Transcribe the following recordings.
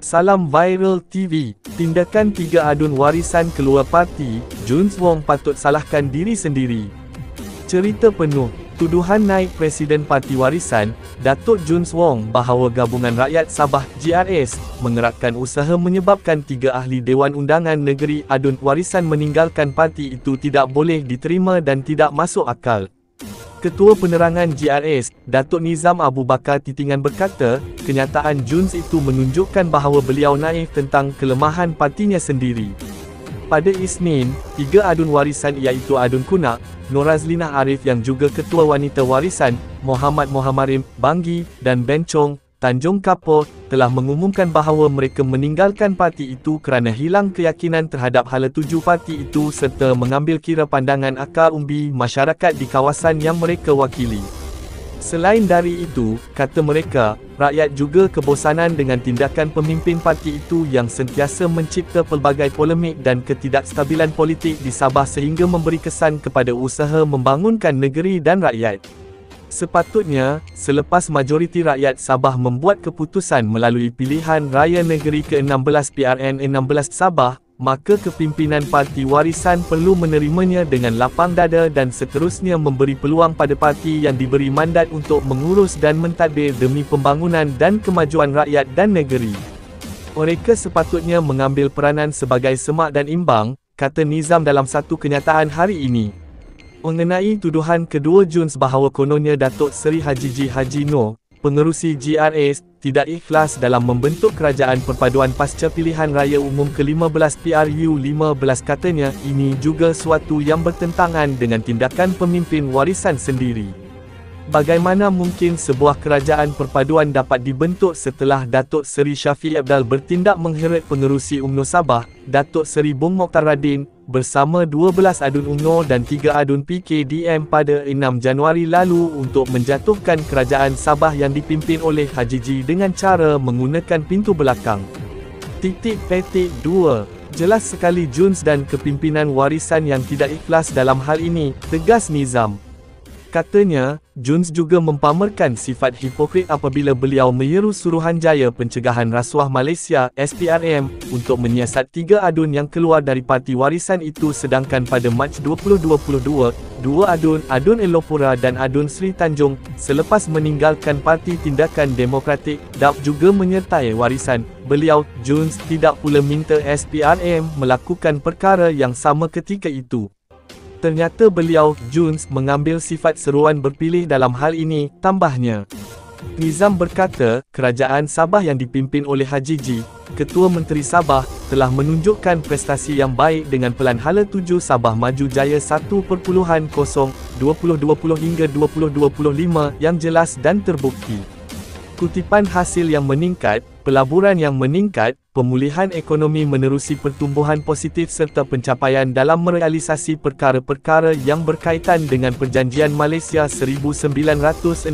Salam Viral TV. Tindakan 3 adun warisan keluar parti, Jun Wong patut salahkan diri sendiri. Cerita penuh. Tuduhan naik Presiden Parti Warisan, Datuk Jun Wong bahawa Gabungan Rakyat Sabah GRS mengeratkan usaha menyebabkan 3 ahli Dewan Undangan Negeri adun warisan meninggalkan parti itu tidak boleh diterima dan tidak masuk akal. Ketua Penerangan GRS, Datuk Nizam Abu Bakar Titingan berkata, kenyataan Juns itu menunjukkan bahawa beliau naif tentang kelemahan partinya sendiri. Pada Isnin, 3 adun warisan iaitu Adun Kunak, Norazlinah Arif yang juga Ketua Wanita Warisan, Muhammad Muhammadim Banggi dan Bencong Tanjung Kapur telah mengumumkan bahawa mereka meninggalkan parti itu kerana hilang keyakinan terhadap hala tuju parti itu serta mengambil kira pandangan akar umbi masyarakat di kawasan yang mereka wakili. Selain dari itu, kata mereka, rakyat juga kebosanan dengan tindakan pemimpin parti itu yang sentiasa mencipta pelbagai polemik dan ketidakstabilan politik di Sabah sehingga memberi kesan kepada usaha membangunkan negeri dan rakyat. Sepatutnya, selepas majoriti rakyat Sabah membuat keputusan melalui pilihan raya negeri ke-16 PRN 16 Sabah, maka kepimpinan Parti Warisan perlu menerimanya dengan lapang dada dan seterusnya memberi peluang pada parti yang diberi mandat untuk mengurus dan mentadbir demi pembangunan dan kemajuan rakyat dan negeri. Mereka sepatutnya mengambil peranan sebagai semak dan imbang, kata Nizam dalam satu kenyataan hari ini. Mengenai tuduhan kedua Juns bahawa kononnya Datuk Seri Haji G. Haji Noor, pengerusi GRS, tidak ikhlas dalam membentuk kerajaan perpaduan pasca pilihan raya umum ke-15 PRU 15 katanya, ini juga suatu yang bertentangan dengan tindakan pemimpin warisan sendiri. Bagaimana mungkin sebuah kerajaan perpaduan dapat dibentuk setelah Datuk Seri Shafie Apdal bertindak mengheret pengerusi UMNO Sabah, Datuk Seri Bung Mokhtar Radin, bersama 12 adun UMNO dan 3 adun PKDM pada 6 Januari lalu untuk menjatuhkan kerajaan Sabah yang dipimpin oleh Haji G dengan cara menggunakan pintu belakang. Petik 2. Jelas sekali Juns dan kepimpinan warisan yang tidak ikhlas dalam hal ini, tegas Nizam. Katanya, Juns juga mempamerkan sifat hipokrit apabila beliau menyeru Suruhanjaya Pencegahan Rasuah Malaysia (SPRM) untuk menyiasat 3 adun yang keluar dari Parti Warisan itu sedangkan pada Mac 2022, 2 adun Elopura dan adun Sri Tanjung, selepas meninggalkan Parti Tindakan Demokratik (DAP) juga menyertai warisan. Beliau, Juns, tidak pula minta SPRM melakukan perkara yang sama ketika itu. Ternyata beliau, Juns, mengambil sifat seruan berpilih dalam hal ini, tambahnya. Nizam berkata, kerajaan Sabah yang dipimpin oleh Haji G, Ketua Menteri Sabah, telah menunjukkan prestasi yang baik dengan pelan hala tuju Sabah Maju Jaya 1.0 2020 hingga 2025 yang jelas dan terbukti. Kutipan hasil yang meningkat, pelaburan yang meningkat, pemulihan ekonomi menerusi pertumbuhan positif serta pencapaian dalam merealisasi perkara-perkara yang berkaitan dengan Perjanjian Malaysia 1963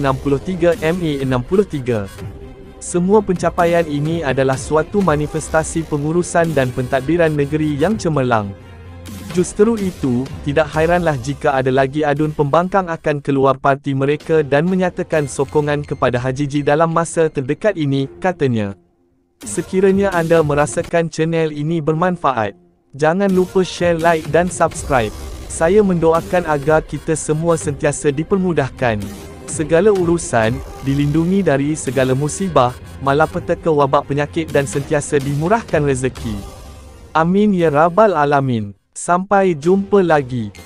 ME 63. Semua pencapaian ini adalah suatu manifestasi pengurusan dan pentadbiran negeri yang cemerlang. Justru itu, tidak hairanlah jika ada lagi adun pembangkang akan keluar parti mereka dan menyatakan sokongan kepada Haji G dalam masa terdekat ini, katanya. Sekiranya anda merasakan channel ini bermanfaat, jangan lupa share, like dan subscribe. Saya mendoakan agar kita semua sentiasa dipermudahkan segala urusan, dilindungi dari segala musibah, malapetaka wabak penyakit dan sentiasa dimurahkan rezeki. Amin ya Rabbal Alamin. Sampai jumpa lagi.